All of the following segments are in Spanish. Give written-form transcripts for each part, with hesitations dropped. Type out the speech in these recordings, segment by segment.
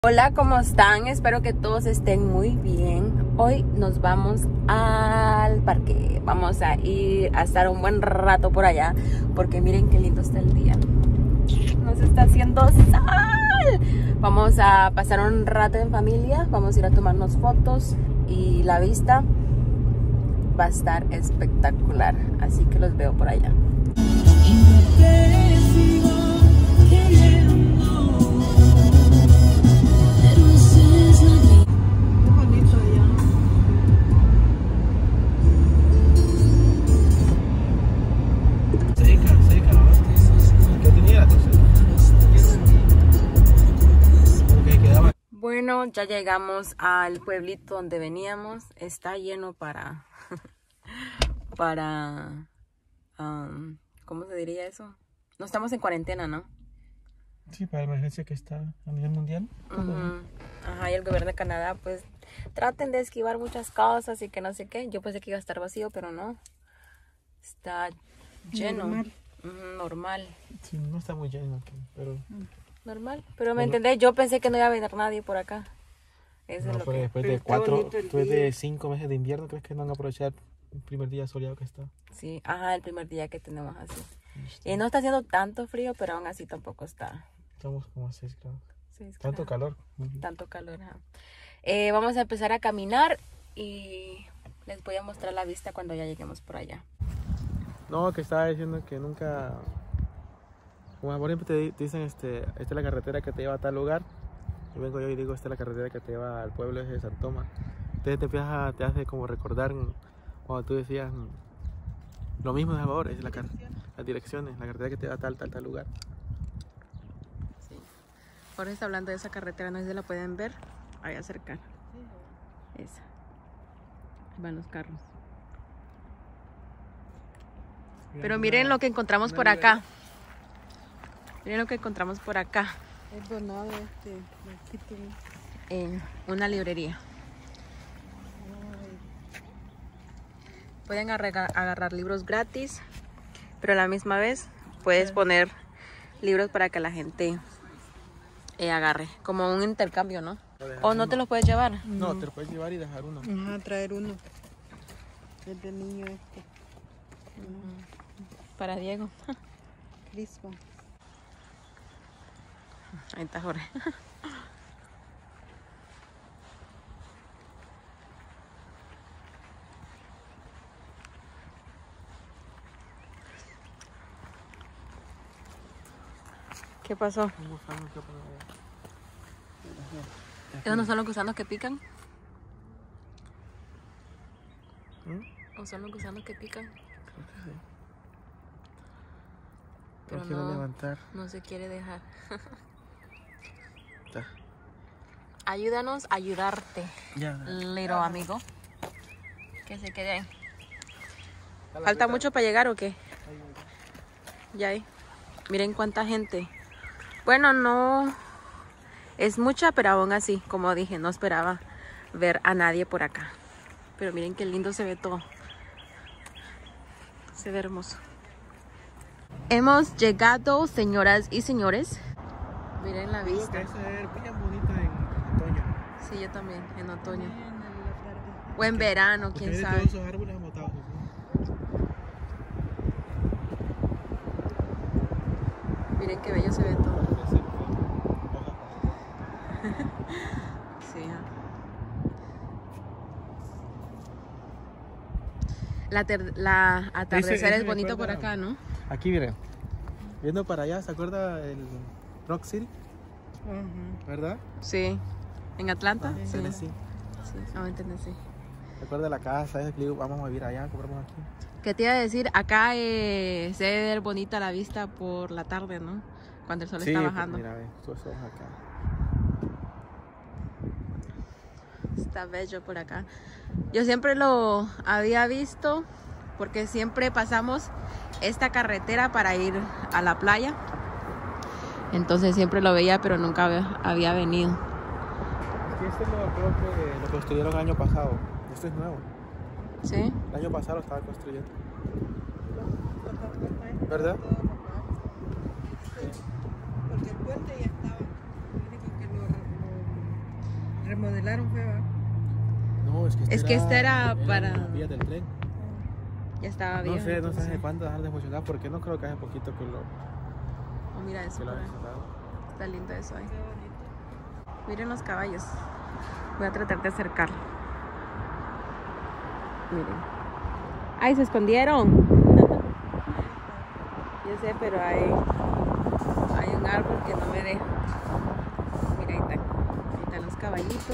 Hola, ¿cómo están? Espero que todos estén muy bien. Hoy nos vamos al parque. Vamos a ir a estar un buen rato por allá porque miren qué lindo está el día. Nos está haciendo sol. Vamos a pasar un rato en familia. Vamos a ir a tomarnos fotos y la vista va a estar espectacular. Así que los veo por allá. Bueno, ya llegamos al pueblito donde veníamos. Está lleno para ¿cómo se diría eso? No estamos en cuarentena, ¿no? Sí, para la emergencia que está a nivel mundial. Ajá, y el gobierno de Canadá, pues, traten de esquivar muchas cosas y que no sé qué. Yo pensé que iba a estar vacío, pero no. Está lleno. Normal. Normal. Sí, no está muy lleno aquí, pero... Normal, pero me entendés, yo pensé que no iba a venir nadie por acá. Eso No, es lo pero que... después Pero de está bonito el después día. de 5 meses de invierno, ¿crees que no van a aprovechar el primer día soleado que está? Sí, ajá, el primer día que tenemos así. Y no está haciendo tanto frío, pero aún así tampoco está... Estamos como a 6 grados. 6 Tanto grados. calor. Tanto calor, ajá. Vamos a empezar a caminar y les voy a mostrar la vista cuando ya lleguemos por allá. No, que estaba diciendo que nunca... Como por ejemplo te dicen, esta es la carretera que te lleva a tal lugar. Y vengo yo y digo, esta es la carretera que te lleva al pueblo de San Tomás. Entonces te hace como recordar cuando tú decías lo mismo de Salvador, es las direcciones, la carretera que te lleva a tal lugar. Sí. Ahora está hablando de esa carretera, no sé si la pueden ver. Allá cerca. Esa. Ahí van los carros. Pero miren lo que encontramos por acá. Miren lo que encontramos por acá. Es donado En una librería. Pueden agarrar libros gratis, pero a la misma vez puedes poner libros para que la gente agarre. Como un intercambio, ¿no? ¿O no te los puedes llevar? No, te lo puedes llevar y dejar uno. Ajá, traer uno. Es de niño Para Diego. Crispo. Ahí está Jorge. ¿Qué pasó? Un gusano que poner allá. ¿Esos no son los gusanos que pican? ¿Mm? ¿O son los gusanos que pican? Creo que sí. Pero No quiero no, levantar. no se quiere dejar. Ya. Ayúdanos a ayudarte, Ya. little amigo. Que se quede ahí. ¿Falta mucho para llegar o qué? Ya ahí. Miren cuánta gente. Bueno, no es mucha, pero aún así, como dije, no esperaba ver a nadie por acá. Pero miren qué lindo se ve todo. Se ve hermoso. Hemos llegado, señoras y señores. Miren la Digo vista. que esa es bien bonita en otoño. Sí, yo también, en otoño. O en verano, Porque quién tiene sabe. todos esos árboles amotados. Miren qué bello se ve todo. Sí. La atardecer Ese es me bonito por acuerda- acá, ¿no? Aquí, miren. Viendo para allá, ¿se acuerda el Rock City? Ajá. ¿Verdad? Sí. ¿En Atlanta? En Sí. Tennessee. Sí, en Tennessee. ¿Se acuerda de la casa? Esa que digo, vamos a vivir allá, compramos aquí. ¿Qué te iba a decir? Acá se debe ver bonita la vista por la tarde, ¿no? Cuando el sol está bajando. Mira, ve, todos somos acá. Está bello por acá. Yo siempre lo había visto porque siempre pasamos esta carretera para ir a la playa. Entonces siempre lo veía, pero nunca había venido. Aquí creo que lo construyeron el año pasado. Esto es nuevo. ¿Sí? El año pasado lo estaban construyendo. ¿Verdad? Porque el puente ya estaba. Lo único que lo remodelaron, fue, ¿va? No, es que Es que este era para- las vías del tren. Ya estaba No bien. sé, no sé entonces. hace cuánto dejar de funcionar porque no creo que hace poquito que lo, Oh, mira eso. que lo por han ahí. instalado. Está lindo eso ahí. Qué bonito. Miren los caballos. Voy a tratar de acercarlo. Miren. ¡Ay, se escondieron! Yo sé, pero hay un árbol que no me deja. Mira, ahí están los caballitos.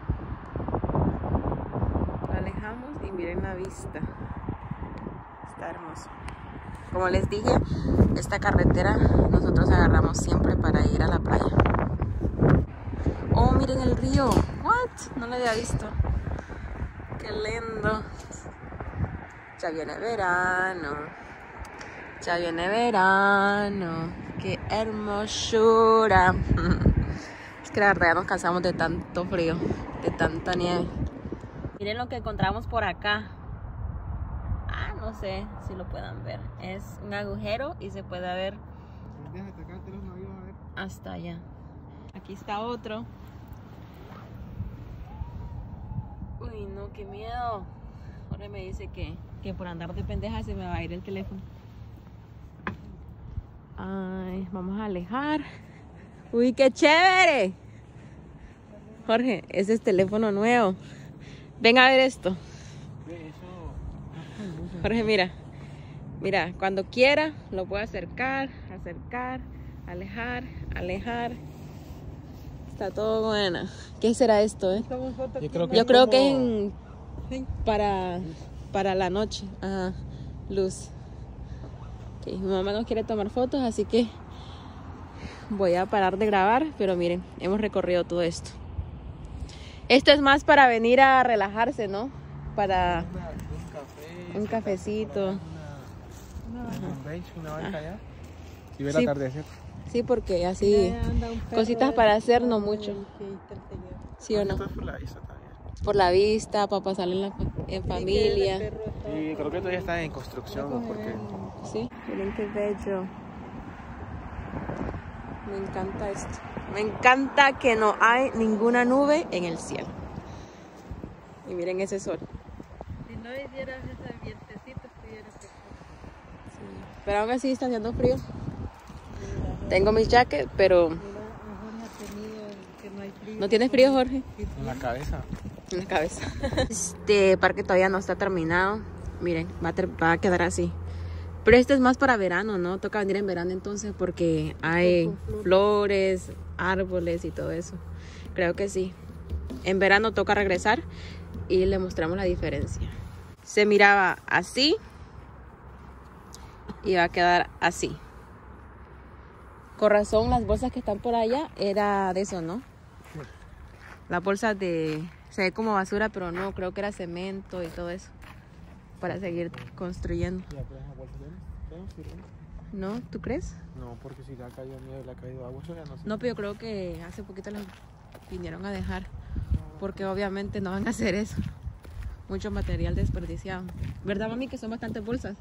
Lo alejamos y miren la vista. Está hermoso. Como les dije, esta carretera nosotros agarramos siempre para ir a la playa. Oh, miren el río. What? No lo había visto. Qué lindo. Ya viene verano. Ya viene verano. Qué hermosura. Es que la verdad ya nos cansamos de tanto frío, de tanta nieve. Miren lo que encontramos por acá. Ah, no sé si lo puedan ver. Es un agujero y se puede ver Déjate acá, te los navíos a ver. hasta allá. Aquí está otro. Uy, no, qué miedo. Ahora me dice que por andar de pendeja se me va a ir el teléfono. Ay, vamos a alejar. Uy, qué chévere. Jorge, ese es teléfono nuevo. Ven a ver esto. Ve, eso. Jorge, mira. Mira, cuando quiera lo puedo acercar, alejar, alejar. Está todo bueno. ¿Qué será esto, Toma foto Yo aquí, creo ¿no? que- Yo creo que es como- Sí. para la noche. Ajá, luz. Ok, mi mamá no quiere tomar fotos, así que voy a parar de grabar. Pero miren, hemos recorrido todo esto. Esto es más para venir a relajarse, ¿no? Para un cafecito. Un bench, una banca allá. Y ver Sí. el atardecer. Sí, porque así, Ya anda un perro cositas ahí, para hacer, no ahí, mucho. que ahí está el señor. ¿Sí o no? Esto es por la vista también. Por la vista, para pasar en familia. Sí, que el perro está- Y creo que todavía está en construcción, ¿no? Porque Sí, miren qué bello. Me encanta esto. Me encanta que no hay ninguna nube en el cielo. Y miren ese sol. Si no hicieras ese vientecito, estuviera perfecto. Pero aún así está haciendo frío. Tengo mi jacket, pero Mira, Jorge ha tenido que no hay frío. ¿no tienes frío, Jorge? en la cabeza. En la cabeza. Este parque todavía no está terminado. Miren, va a quedar así. Pero este es más para verano, ¿no? Toca venir en verano entonces porque hay flores, árboles y todo eso. Creo que sí. En verano toca regresar y le mostramos la diferencia. Se miraba así y va a quedar así. Con razón, las bolsas que están por allá era de eso, ¿no? Las bolsas de... Se ve como basura, pero no, creo que era cemento y todo eso. Para seguir construyendo. Ya, pero esa bolsa ya no sirve. ¿No? ¿Tú crees? No, porque si le ha caído nieve, le ha caído agua, eso ya no sirve. No, pero yo creo que hace poquito las vinieron a dejar. Porque obviamente no van a hacer eso. Mucho material desperdiciado. ¿Verdad, mami? Que son bastantes bolsas.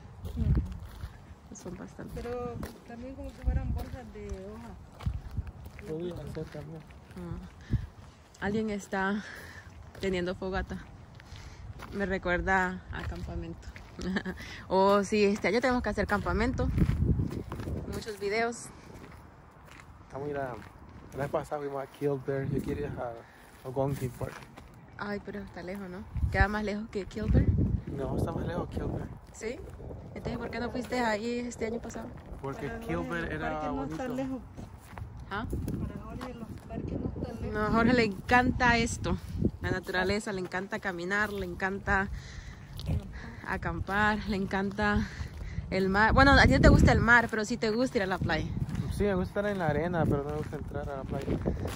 Son bastantes. Pero también como que fueran bolsas de hoja. Podría ser también. Alguien está teniendo fogata. Me recuerda a campamento. Oh, sí, este año tenemos que hacer campamento. Muchos videos. Estamos a ir a... La vez pasada fuimos a Kilburn, yo quiero ir a Algonquin Park. Ay, pero está lejos, ¿no? Queda más lejos que Kilburn. No, está más lejos Kilburn. ¿Sí? Entonces, ¿por qué no fuiste ahí este año pasado? Porque Para Kilburn Jorge, los era parques no bonito. están lejos. ¿Ah? Para Jorge los parques no están lejos. No, a Jorge le encanta esto. La naturaleza, le encanta caminar, le encanta acampar, le encanta el mar. Bueno, a ti no te gusta el mar, pero sí te gusta ir a la playa. Sí, me gusta estar en la arena, pero no me gusta entrar a la playa.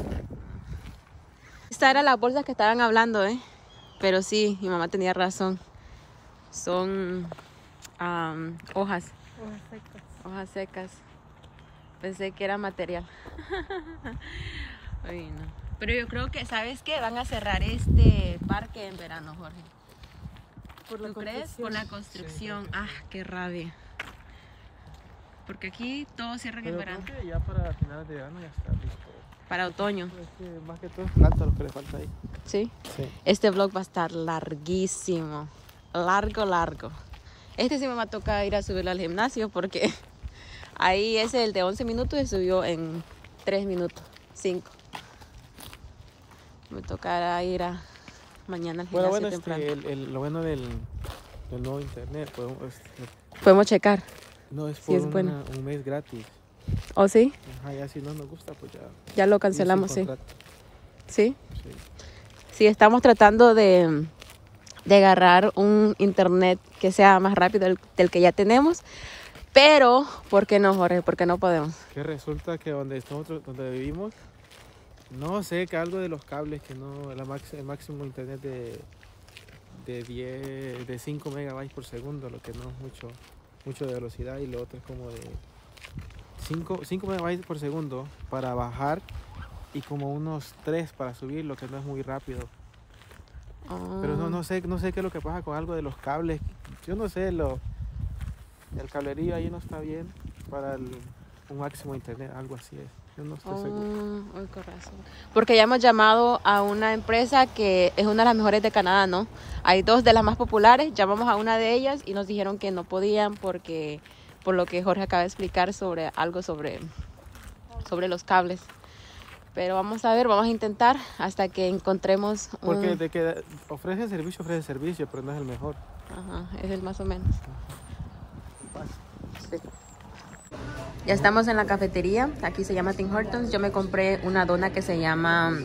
Esta era las bolsas que estaban hablando, ¿eh? Pero sí, mi mamá tenía razón. Son hojas, Hojas secas. hojas secas. Pensé que era material. Ay, no. Pero yo creo que, ¿sabes qué? Van a cerrar este parque en verano, Jorge. Por la ¿Tú crees? Por la construcción. Ah, qué rabia. Porque aquí todo cierran en Pero verano. creo que ya para finales de verano ya está listo. para otoño. Es que más que todo es planta lo que le falta ahí. Sí. Sí. Este vlog va a estar larguísimo. Largo. Este sí me va a tocar ir a subirlo al gimnasio porque ahí es el de 11 minutos y subió en 3 minutos, 5. Me tocará ir a mañana al gimnasio Bueno, temprano. lo bueno del nuevo internet, Podemos checar. no es Sí, por es bueno. un mes gratis. ¿O sí? Ajá, ya si no nos gusta, pues ya. Ya lo cancelamos, sin sí. contrato. ¿Sí? Sí. Sí, estamos tratando de agarrar un internet que sea más rápido del que ya tenemos. Pero, ¿por qué no, Jorge? ¿Por qué no podemos? Que resulta que donde vivimos, no sé, que algo de los cables, que no, el máximo internet de 5 megabytes por segundo, lo que no es mucho de velocidad, y lo otro es como de 5 megabytes por segundo para bajar y como unos 3 para subir, lo que no es muy rápido. Pero no sé qué es lo que pasa con algo de los cables. Yo no sé, el cablerío ahí no está bien para un máximo de internet, algo así es. Yo no estoy seguro. Corazón. Porque ya hemos llamado a una empresa que es una de las mejores de Canadá, ¿no? Hay 2 de las más populares, llamamos a una de ellas y nos dijeron que no podían porque, por lo que Jorge acaba de explicar sobre los cables. Pero vamos a ver, vamos a intentar hasta que encontremos Porque de que ofrece servicio, pero no es el mejor. Ajá, es el más o menos. Sí. Ya estamos en la cafetería, aquí se llama Tim Hortons. Yo me compré una dona que se llama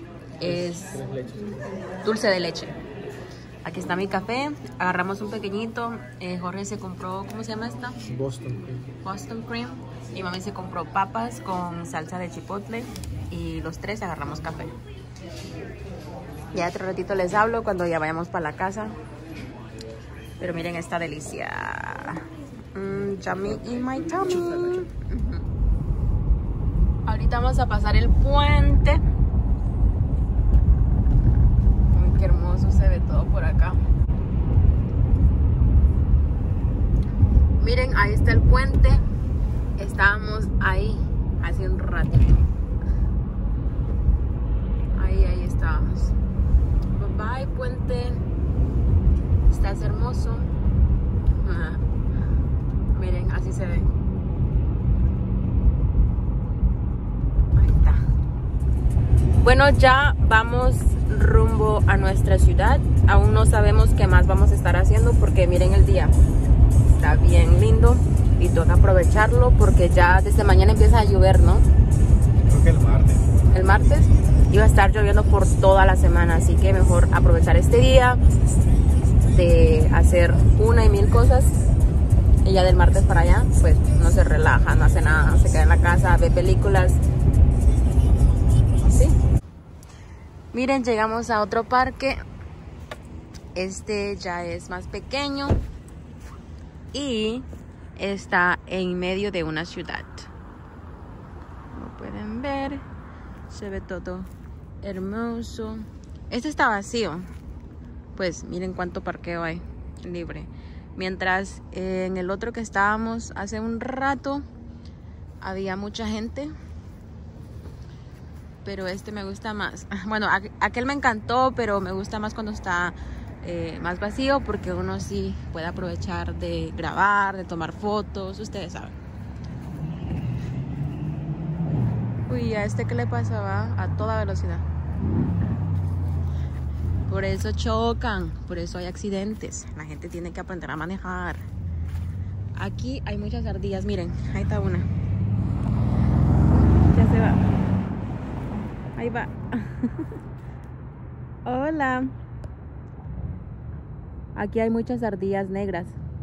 dulce de leche. Aquí está mi café, agarramos un pequeñito. Jorge se compró, ¿cómo se llama esta? Boston Cream. Mi mami se compró papas con salsa de chipotle y los 3 agarramos café. Ya otro ratito les hablo cuando ya vayamos para la casa. Pero miren esta delicia. Yummy in my tummy. Ahorita vamos a pasar el puente. Uy, qué hermoso se ve todo por acá. Miren, ahí está el puente. Estábamos ahí hace un ratito. Ahí estábamos. Bye bye, puente. Estás hermoso. Miren, así se ve. Ahí está. Bueno, ya vamos rumbo a nuestra ciudad. Aún no sabemos qué más vamos a estar haciendo porque miren el día. Está bien lindo y toca aprovecharlo porque ya desde mañana empieza a llover, ¿no? Creo que el martes. El martes iba a estar lloviendo por toda la semana, así que mejor aprovechar este día de hacer 1,000 cosas. Y ya del martes para allá, pues no se relaja, no hace nada, se queda en la casa, ve películas. ¿Sí? Miren, llegamos a otro parque. Este ya es más pequeño y está en medio de una ciudad. Como pueden ver, se ve todo hermoso. Este está vacío. Pues miren cuánto parqueo hay libre. Mientras en el otro que estábamos hace un rato había mucha gente, pero este me gusta más. Bueno, aquel me encantó, pero me gusta más cuando está más vacío porque uno sí puede aprovechar de grabar, de tomar fotos, ustedes saben. Uy, a este que le pasaba a toda velocidad. Por eso chocan, por eso hay accidentes. La gente tiene que aprender a manejar. Aquí hay muchas ardillas, miren, ahí está una. Ya se va. Ahí va. Hola. Aquí hay muchas ardillas negras.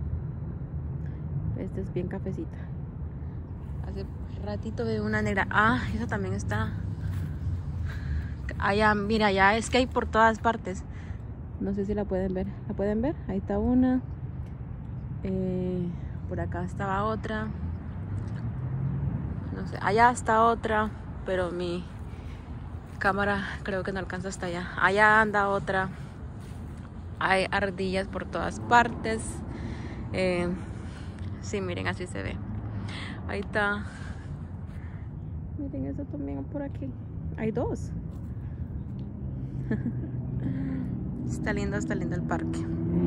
Esta es bien cafecita. Hace ratito veo una negra. Ah, esa también está. Allá, mira, ya es que hay por todas partes. No sé si la pueden ver. ¿La pueden ver? Ahí está una. Por acá estaba otra. No sé, allá está otra, pero mi cámara creo que no alcanza hasta allá. Allá anda otra. Hay ardillas por todas partes. Sí, miren, así se ve. Ahí está. Miren eso también por aquí. Hay dos. Está lindo el parque.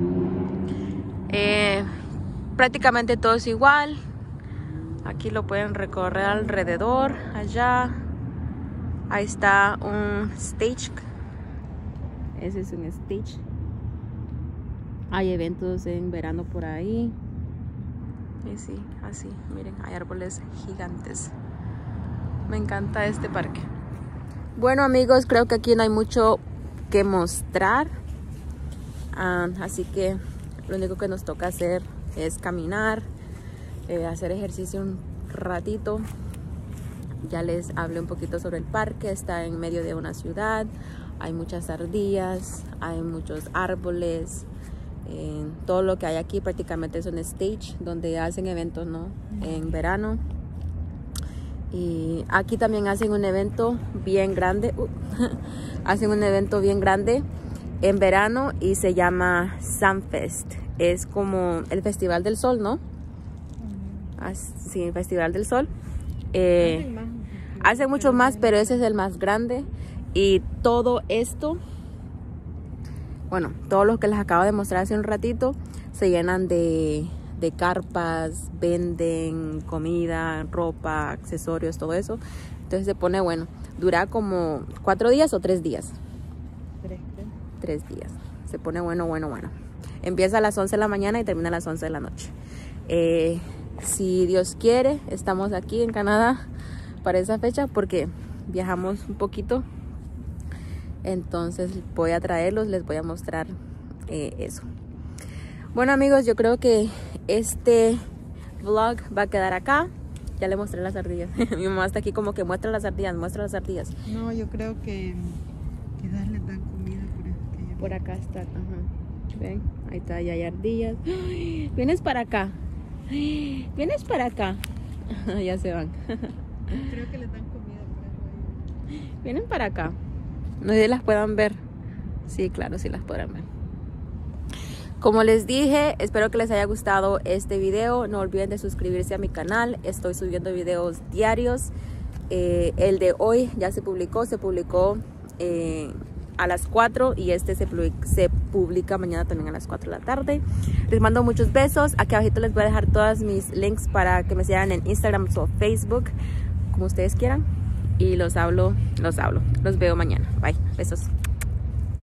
Prácticamente todo es igual. Aquí lo pueden recorrer alrededor. Allá. Ahí está un stage. Ese es un stage. Hay eventos en verano por ahí. Y sí, así. Miren, hay árboles gigantes. Me encanta este parque. Bueno, amigos, creo que aquí no hay mucho que mostrar. Así que lo único que nos toca hacer es caminar, hacer ejercicio un ratito. Ya les hablé un poquito sobre el parque. Está en medio de una ciudad. Hay muchas ardillas, hay muchos árboles. Todo lo que hay aquí prácticamente es un stage donde hacen eventos, ¿no? En verano. Y aquí también hacen un evento bien grande. Hacen un evento bien grande en verano y se llama Sunfest. Es como el Festival del Sol, ¿no? Sí, el Festival del Sol. Hacen mucho más, pero ese es el más grande. Y todo esto, bueno, todo lo que les acabo de mostrar hace un ratito, se llenan de carpas, venden comida, ropa, accesorios, todo eso. Entonces se pone bueno. Dura como 4 días o 3 días. 3 días. Se pone bueno. Empieza a las 11 de la mañana y termina a las 11 de la noche. Si Dios quiere, estamos aquí en Canadá para esa fecha porque viajamos un poquito. Entonces voy a traerlos, les voy a mostrar eso. Bueno, amigos, yo creo que este vlog va a quedar acá. Ya le mostré las ardillas. Mi mamá está aquí como que muestra las ardillas. No, yo creo que quizás les dan comida por eso. Por acá está, ajá. Ven, ahí está, ya hay ardillas. ¡Ay! Vienes para acá. ¡Ay! Vienes para acá. Ya se van. Creo que les dan comida por eso. Vienen para acá. No sé si las puedan ver. Sí, claro, sí las podrán ver. Como les dije, espero que les haya gustado este video. No olviden de suscribirse a mi canal. Estoy subiendo videos diarios. El de hoy ya se publicó a las 4 y este se publica mañana también a las 4 de la tarde. Les mando muchos besos. Aquí abajito les voy a dejar todos mis links para que me sigan en Instagram o Facebook, como ustedes quieran. Y los veo mañana. Bye, besos.